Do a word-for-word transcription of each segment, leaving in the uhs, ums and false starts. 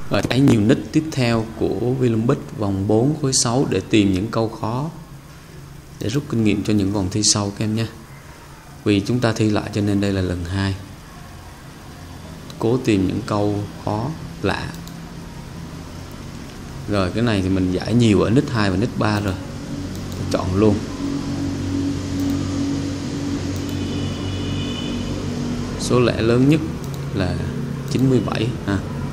Và cái nhiều nick tiếp theo của Vinlumpic vòng bốn khối sáu để tìm những câu khó, để rút kinh nghiệm cho những vòng thi sau các em nhé. Vì chúng ta thi lại cho nên đây là lần hai. Cố tìm những câu khó lạ. Rồi cái này thì mình giải nhiều ở nick hai và nick ba rồi, chọn luôn. Số lẻ lớn nhất là chín mươi bảy ha.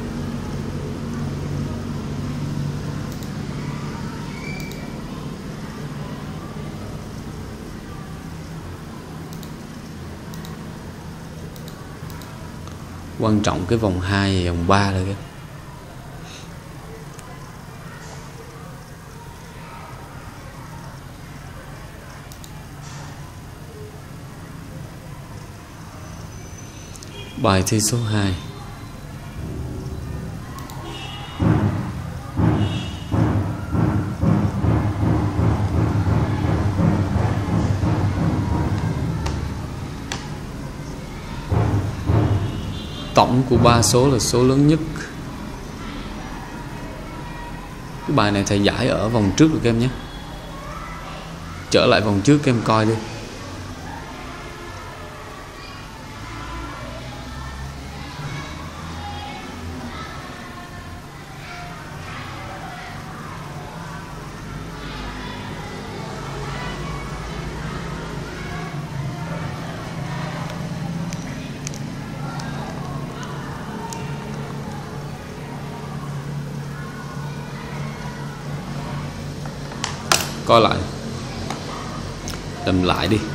Quan trọng cái vòng hai và vòng ba rồi kìa. Bài thi số hai. Tổng của ba số là số lớn nhất. Cái bài này thầy giải ở vòng trước rồi các em nhé. Trở lại vòng trước các em coi đi. Coi lại, làm lại đi.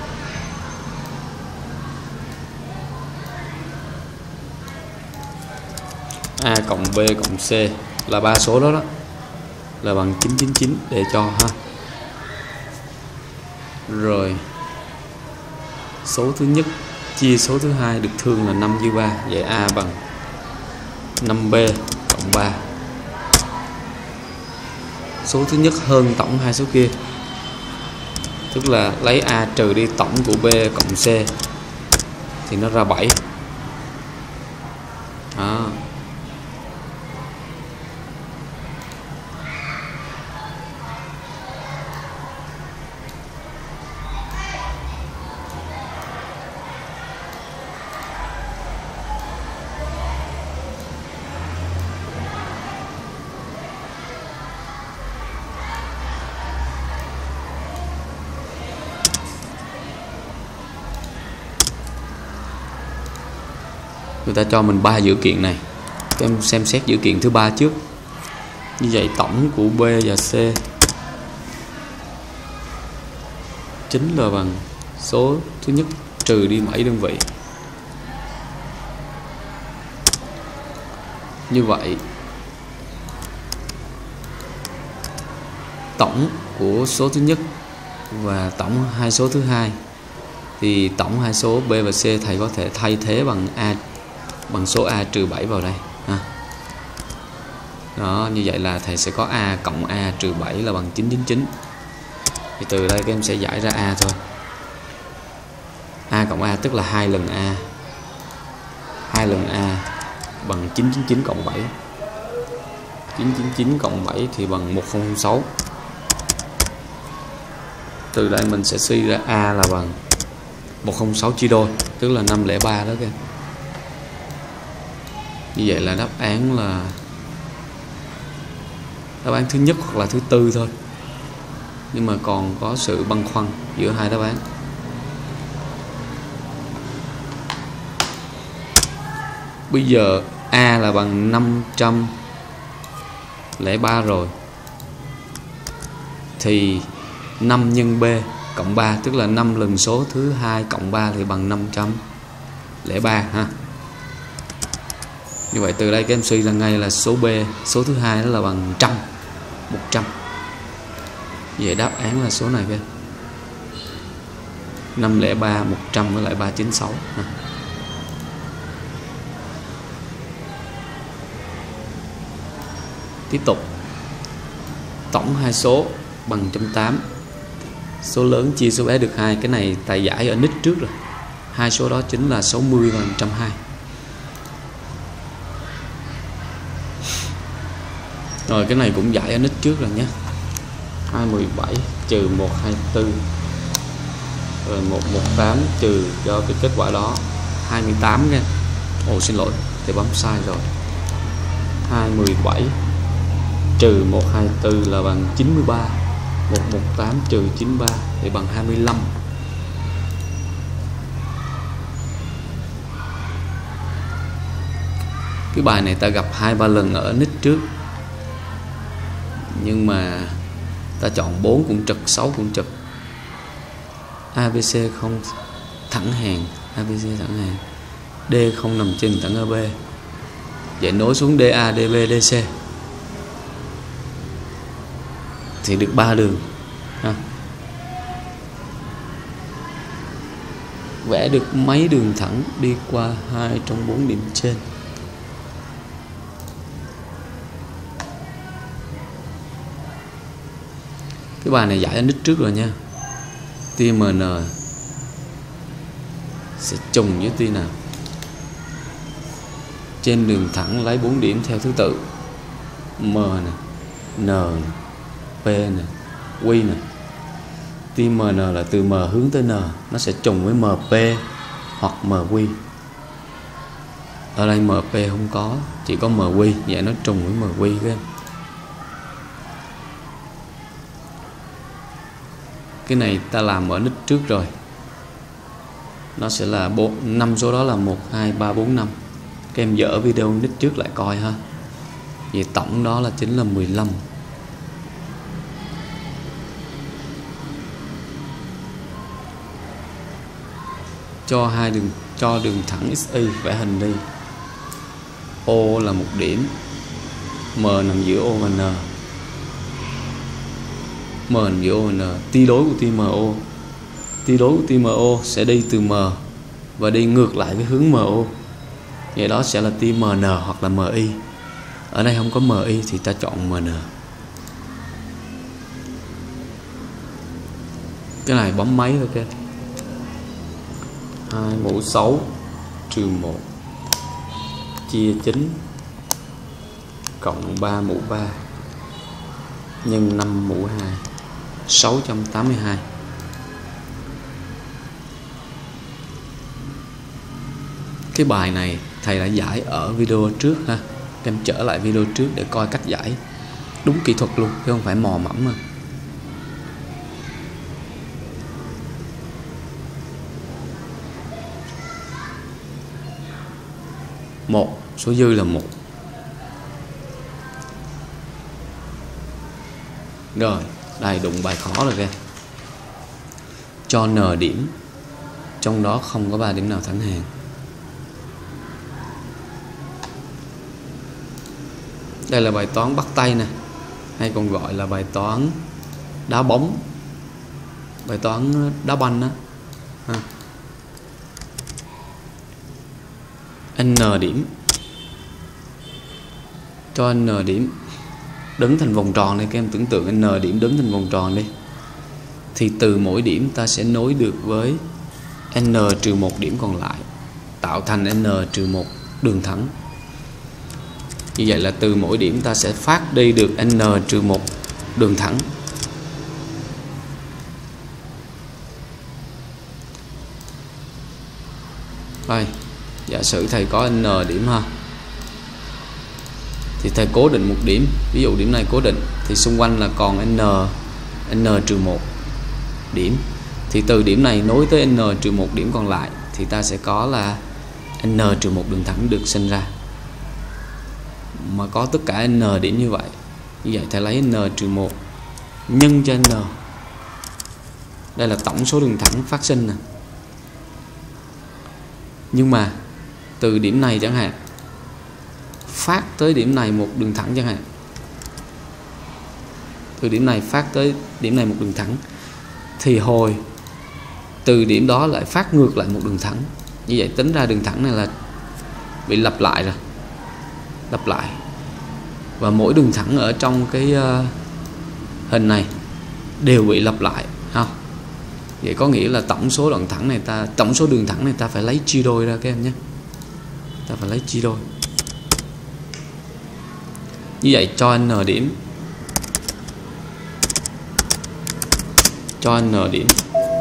A cộng B cộng C là ba số đó đó là bằng chín chín chín để cho ha. Rồi số thứ nhất chia số thứ hai được thương là năm chia ba, vậy A bằng năm B cộng ba. Số thứ nhất hơn tổng hai số kia, tức là lấy A trừ đi tổng của B cộng C thì nó ra bảy. Đó. Người ta cho mình ba dữ kiện này, các em xem xét dữ kiện thứ ba trước. Như vậy tổng của B và C chính là bằng số thứ nhất trừ đi bảy đơn vị. Như vậy tổng của số thứ nhất và tổng hai số thứ hai thì tổng hai số B và C thầy có thể thay thế bằng A, bằng số A trừ bảy vào đây ha. Đó, như vậy là thầy sẽ có A cộng A trừ bảy là bằng chín chín chín. Thì từ đây các em sẽ giải ra A thôi. A cộng A tức là hai lần A. hai lần A bằng chín chín chín cộng bảy. chín chín chín cộng bảy thì bằng một không không sáu. Từ đây mình sẽ suy ra A là bằng một không sáu chia đôi, tức là năm không ba đó các em. Như vậy là đáp án là đáp án thứ nhất hoặc là thứ tư thôi. Nhưng mà còn có sự băn khoăn giữa hai đáp án. Bây giờ A là bằng năm trăm lẻ ba rồi, thì năm nhân B cộng ba, tức là năm lần số thứ hai cộng ba thì bằng năm trăm lẻ ba ha. Như vậy từ đây các em suy ra ngay là số B, số thứ hai đó là bằng trăm, một trăm. Vậy đáp án là số này các em. năm không ba, một trăm với lại ba trăm chín mươi sáu ha. Tiếp tục. Tổng hai số bằng một trăm tám. Số lớn chia số bé được hai. Cái này thầy giải ở nick trước rồi. Hai số đó chính là sáu mươi và một trăm hai mươi. Rồi cái này cũng giải ở nít trước rồi nhé. hai mươi bảy trừ một trăm hai mươi tư rồi một trăm mười tám trừ cho cái kết quả đó hai mươi tám nha. Ồ xin lỗi, thì bấm sai rồi. hai mươi bảy trừ một trăm hai mươi tư là bằng chín mươi ba. một trăm mười tám trừ chín mươi ba thì bằng hai mươi lăm. Cái bài này ta gặp hai ba lần ở nick trước, nhưng mà ta chọn bốn cũng trực, sáu cũng trực. a bê xê không thẳng hàng, a bê xê thẳng hàng, D không nằm trên thẳng a bê, vậy nối xuống đê a, đê bê, đê xê thì được ba đường ha. Vẽ được mấy đường thẳng đi qua hai trong bốn điểm trên. Cái bài này giải ở nick trước rồi nha. Tia em en sẽ trùng với tia nào? Trên đường thẳng lấy bốn điểm theo thứ tự M nè, N nè, P nè, Q nè. Tia em en là từ M hướng tới N, nó sẽ trùng với em pê hoặc em quy. Ở đây em pê không có, chỉ có em quy, vậy nó trùng với em quy các em. Cái này ta làm ở nick trước rồi. Nó sẽ là năm số đó là một, hai, ba, bốn, năm. Các em dỡ video nick trước lại coi ha. Vậy tổng đó là chính là mười lăm. Cho hai đường cho đường thẳng xy vẽ hình đi. O là một điểm, M nằm giữa O và N. M nằm giữa O và N. Tia đối của tia em o. Tia đối của tia em o sẽ đi từ M và đi ngược lại với hướng em o. Vậy đó sẽ là tia em en hoặc là em i. Ở đây không có em i thì ta chọn em en. Cái này bấm máy thôi các. hai mũ sáu trừ một chia chín cộng ba mũ ba nhân năm mũ hai, sáu trăm tám mươi hai. Cái bài này thầy đã giải ở video trước ha. Em trở lại video trước để coi cách giải đúng kỹ thuật luôn, chứ không phải mò mẫm mà. Một, số dư là một. Rồi, đây đụng bài khó rồi kìa. Cho n điểm, trong đó không có ba điểm nào thẳng hàng. Đây là bài toán bắt tay nè, hay còn gọi là bài toán đá bóng, bài toán đá banh đó ha. N điểm, cho n điểm đứng thành vòng tròn này, các em tưởng tượng n điểm đứng thành vòng tròn đi, thì từ mỗi điểm ta sẽ nối được với n trừ một điểm còn lại, tạo thành n trừ một đường thẳng. Như vậy là từ mỗi điểm ta sẽ phát đi được n trừ một đường thẳng. Đây, giả sử thầy có n điểm ha, thì thầy cố định một điểm, ví dụ điểm này cố định, thì xung quanh là còn n n trừ một điểm, thì từ điểm này nối tới n trừ một điểm còn lại thì ta sẽ có là n trừ một đường thẳng được sinh ra. Mà có tất cả n điểm như vậy, như vậy thầy lấy n trừ một nhân cho n. Đây là tổng số đường thẳng phát sinh nè. Nhưng mà từ điểm này chẳng hạn phát tới điểm này một đường thẳng chẳng hạn, từ điểm này phát tới điểm này một đường thẳng, thì hồi từ điểm đó lại phát ngược lại một đường thẳng. Như vậy tính ra đường thẳng này là bị lặp lại rồi, lặp lại. Và mỗi đường thẳng ở trong cái uh, hình này đều bị lặp lại ha. Vậy có nghĩa là tổng số đoạn thẳng này ta tổng số đường thẳng này ta phải lấy chia đôi ra các em nhé. Ta phải lấy chia đôi. Như vậy cho n điểm, cho n điểm,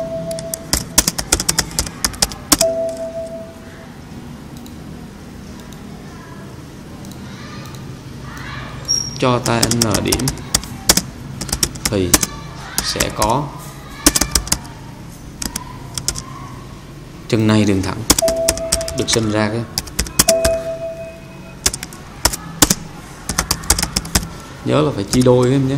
cho ta n điểm thì sẽ có chân này đường thẳng được sinh ra cái. Nhớ là phải chia đôi em nhé.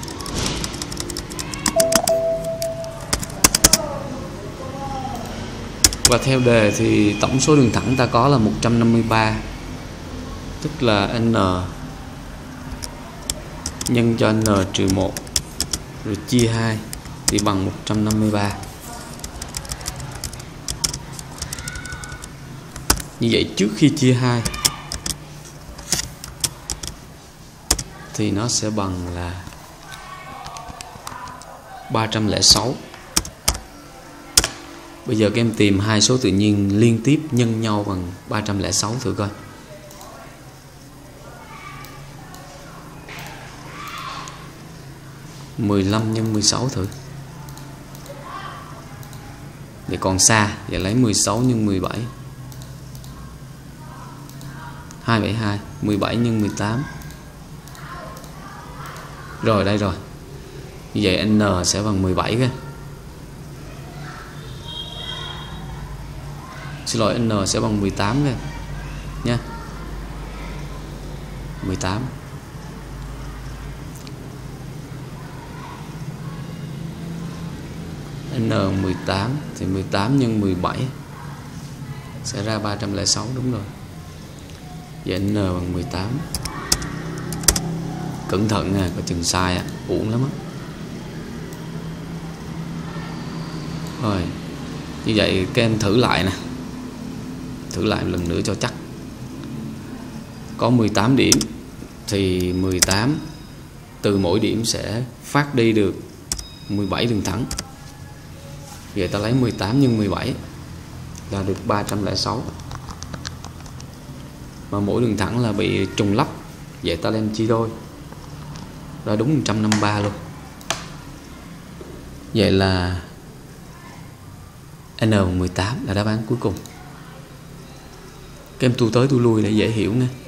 Và theo đề thì tổng số đường thẳng ta có là một trăm năm mươi ba, tức là n nhân cho n trừ một rồi chia hai thì bằng một trăm năm mươi ba. Như vậy trước khi chia hai thì nó sẽ bằng là ba trăm lẻ sáu. Bây giờ các em tìm hai số tự nhiên liên tiếp nhân nhau bằng ba trăm lẻ sáu thử coi. mười lăm nhân mười sáu thử. Để còn xa, vậy lấy mười sáu nhân mười bảy. hai trăm bảy mươi hai, mười bảy nhân mười tám. Rồi đây rồi. Như vậy n sẽ bằng mười bảy cái. Xin lỗi, n sẽ bằng mười tám cái nha. mười tám. N mười tám thì mười tám nhân mười bảy sẽ ra ba trăm lẻ sáu, đúng rồi. Vậy n bằng mười tám. Cẩn thận nha, có chừng sai à, uổng lắm á. Rồi, như vậy các em thử lại nè. Thử lại một lần nữa cho chắc. Có mười tám điểm thì mười tám từ mỗi điểm sẽ phát đi được mười bảy đường thẳng. Vậy ta lấy mười tám nhân mười bảy là được ba trăm lẻ sáu. Mà mỗi đường thẳng là bị trùng lắp, vậy ta đem chia đôi ra đúng một trăm năm mươi ba luôn. Vậy là n bằng mười tám là đáp án cuối cùng. Các em tu tới tu lui để dễ hiểu nè.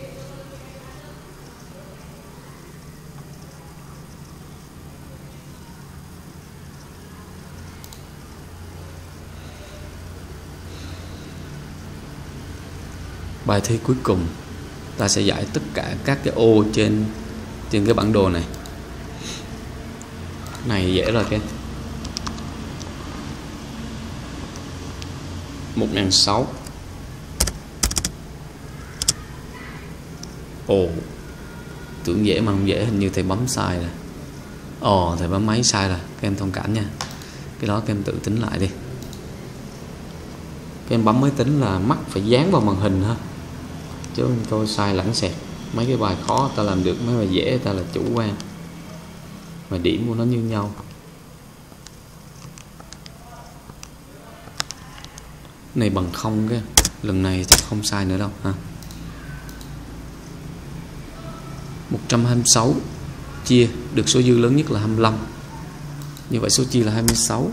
Bài thi cuối cùng ta sẽ giải tất cả các cái ô trên trên cái bản đồ này. Này dễ rồi các em. một nghìn sáu trăm. Ồ, tưởng dễ mà không dễ, hình như thầy bấm sai rồi. Ồ, thầy bấm máy sai rồi, các em thông cảm nha. Cái đó các em tự tính lại đi. Các em bấm máy tính là mắt phải dán vào màn hình ha, chứ tôi sai lãng xẹt. Mấy cái bài khó ta làm được, mấy bài dễ ta là chủ quan, mà điểm của nó như nhau. Này bằng không cái, lần này chắc không sai nữa đâu ha. một trăm hai mươi sáu chia được số dư lớn nhất là hai mươi lăm. Như vậy số chia là hai mươi sáu.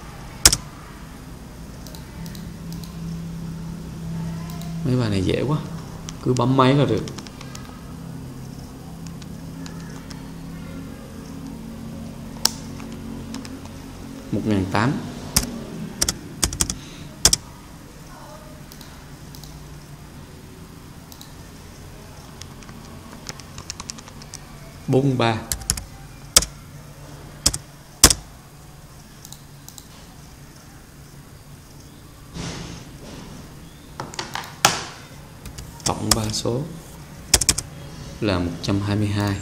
Mấy bài này dễ quá, cứ bấm máy là được. một nghìn tám trăm. bốn mươi ba. Tổng ba số là một trăm hai mươi hai.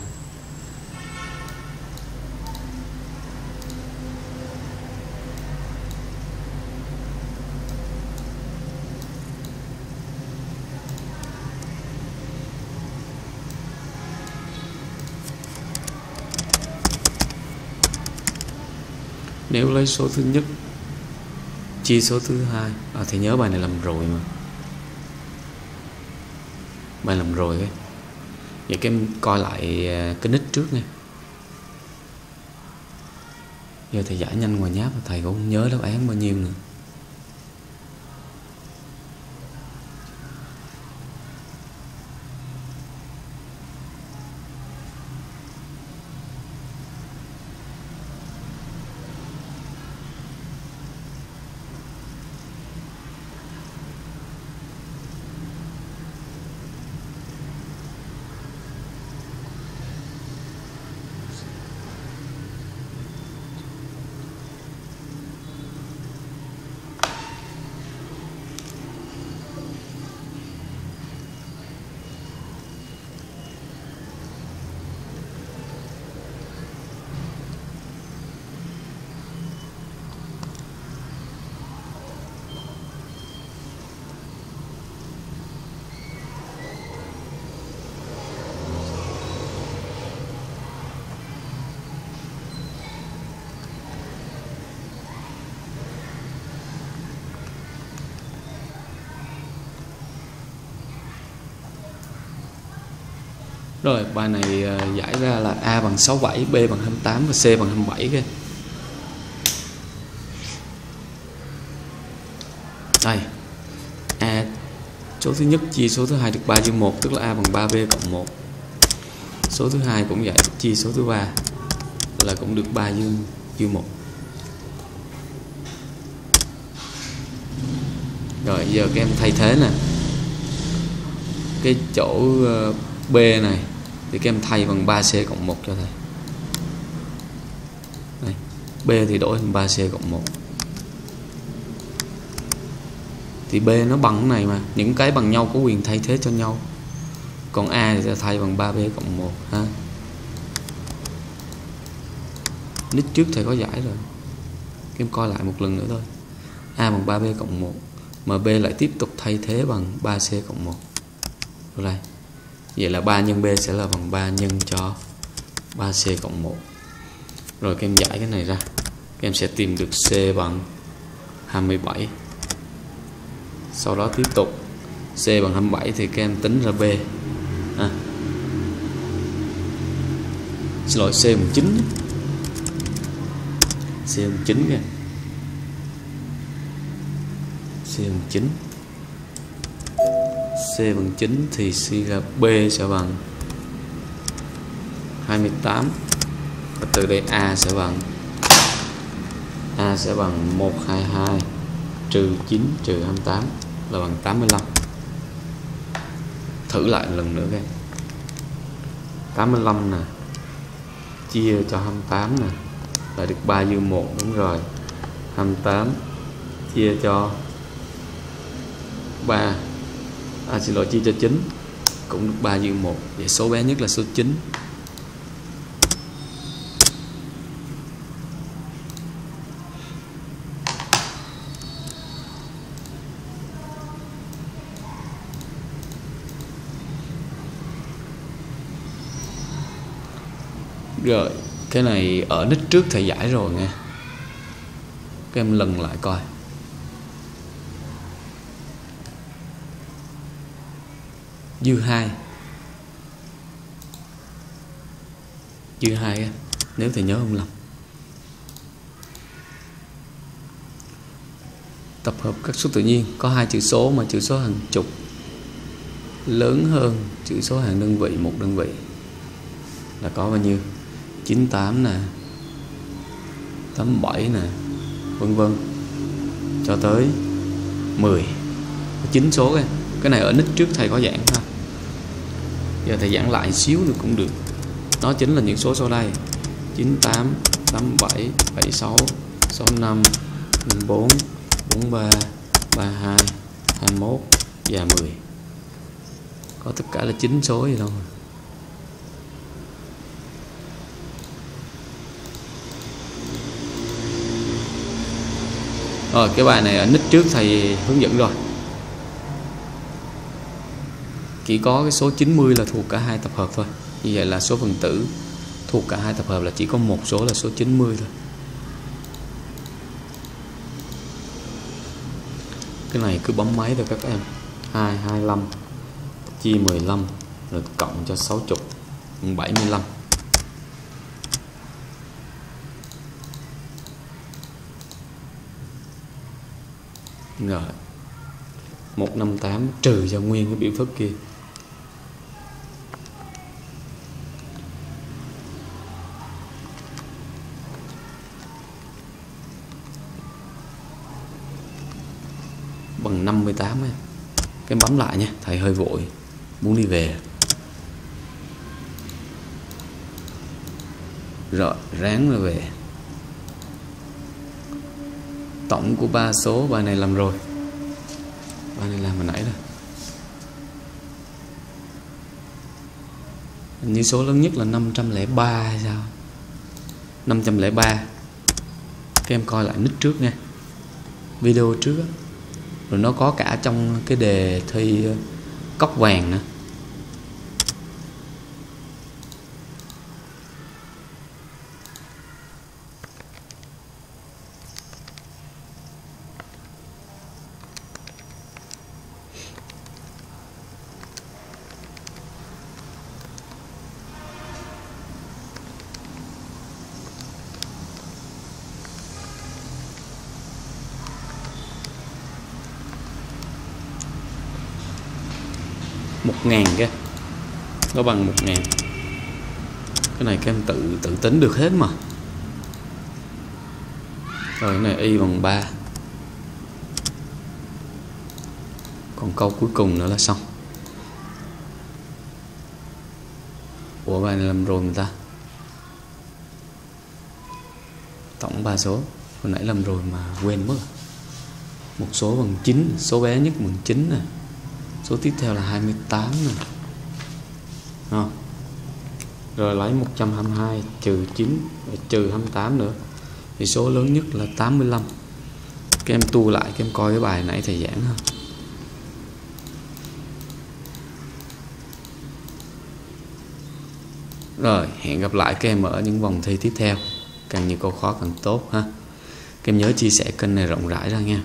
Nếu lấy số thứ nhất chia số thứ hai, à, thì nhớ bài này làm rồi mà. Bài làm rồi ấy. Vậy các em coi lại cái nick trước nha. Giờ thầy giải nhanh ngoài nháp, thầy cũng không nhớ đáp án bao nhiêu nữa. Rồi bài này uh, giải ra là A bằng sáu mươi bảy, B bằng hai mươi tám và C bằng hai mươi bảy kia. Đây, A số thứ nhất chia số thứ hai được ba dương một, tức là A bằng ba B cộng một. Số thứ hai cũng vậy, chia số thứ ba là cũng được ba dương dương một. Rồi giờ các em thay thế nè. Cái chỗ uh, B này thì các em thay bằng ba C cộng một cho thầy. Đây, B thì đổi thành ba C cộng một. Thì B nó bằng cái này mà, những cái bằng nhau có quyền thay thế cho nhau. Còn A thì sẽ thay bằng ba B cộng một ha. Nick trước thầy có giải rồi. Các em coi lại một lần nữa thôi. A bằng ba B cộng một, mà B lại tiếp tục thay thế bằng ba C cộng một. Rồi đây. Vậy là ba nhân B sẽ là bằng ba nhân cho ba C cộng một. Rồi các em giải cái này ra, các em sẽ tìm được C bằng hai mươi bảy. Sau đó tiếp tục C bằng hai mươi bảy thì các em tính ra B à. Xin lỗi, C bằng chín. C bằng chín kìa. C bằng chín. C bằng chín thì suy ra B sẽ bằng hai mươi tám. Và từ đây A sẽ bằng A sẽ bằng một trăm hai mươi hai trừ chín trừ hai mươi tám là bằng tám mươi lăm. Thử lại một lần nữa các em. tám mươi lăm nè chia cho hai mươi tám nè là được ba dương một, đúng rồi. hai mươi tám chia cho ba, à, xin lỗi, chia cho chín cũng được ba dương một. Vậy số bé nhất là số chín. Rồi, cái này ở nick trước thầy giải rồi nha. Các em lần lại coi. Dư hai. Dư hai nếu thầy nhớ không lầm. Tập hợp các số tự nhiên có hai chữ số mà chữ số hàng chục lớn hơn chữ số hàng đơn vị một đơn vị là có bao nhiêu? chín mươi tám nè, tám mươi bảy nè, vân vân cho tới mười. chín số cái. Cái này ở nick trước thầy có giảng ha. Giờ thầy giảng lại xíu nữa cũng được. Nó chính là những số sau đây: chín mươi tám, tám mươi bảy, bảy mươi sáu, sáu mươi lăm, bốn mươi bốn, bốn mươi ba, ba mươi hai, hai mươi mốt và mười. Có tất cả là chín số gì đâu. Rồi cái bài này ở nick trước thầy hướng dẫn rồi. Chỉ có cái số chín mươi là thuộc cả hai tập hợp thôi. Như vậy là số phần tử thuộc cả hai tập hợp là chỉ có một số là số chín mươi thôi. Cái này cứ bấm máy thôi các em. hai, hai mươi lăm chia mười lăm rồi cộng cho sáu mươi bảy mươi lăm. Rồi một trăm năm mươi tám trừ cho nguyên cái biểu thức kia. Bằng năm mươi tám ấy. Cái bấm lại nha, thầy hơi vội muốn đi về. Rồi ráng rồi về. Tổng của ba số bài này làm rồi. Bài này làm hồi nãy rồi. Hình như số lớn nhất là năm trăm lẻ ba hay sao? năm trăm lẻ ba. Các em coi lại nick trước nha, video trước á. Rồi nó có cả trong cái đề thi cốc vàng nữa. Một ngàn kia nó bằng một ngàn. Cái này các em tự tự tính được hết mà. Rồi cái này y bằng ba. Còn câu cuối cùng nữa là xong. Ủa bài này làm rồi người ta. Tổng ba số hồi nãy làm rồi mà quên mất. Một số bằng chín, số bé nhất bằng chín nè. Số tiếp theo là hai mươi tám nè. À. Rồi lấy một trăm hai mươi hai trừ chín trừ hai mươi tám nữa thì số lớn nhất là tám mươi lăm. Các em tu lại, các em coi cái bài nãy thầy giảng ha. Rồi hẹn gặp lại các em ở những vòng thi tiếp theo. Càng nhiều câu khó càng tốt ha. Các em nhớ chia sẻ kênh này rộng rãi ra nha.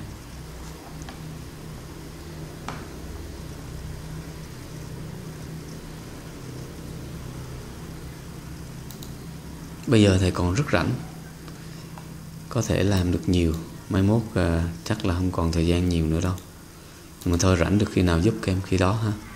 Bây giờ thầy còn rất rảnh, có thể làm được nhiều. Mai mốt uh, chắc là không còn thời gian nhiều nữa đâu. Nhưng mà thôi, rảnh được khi nào giúp các em khi đó ha.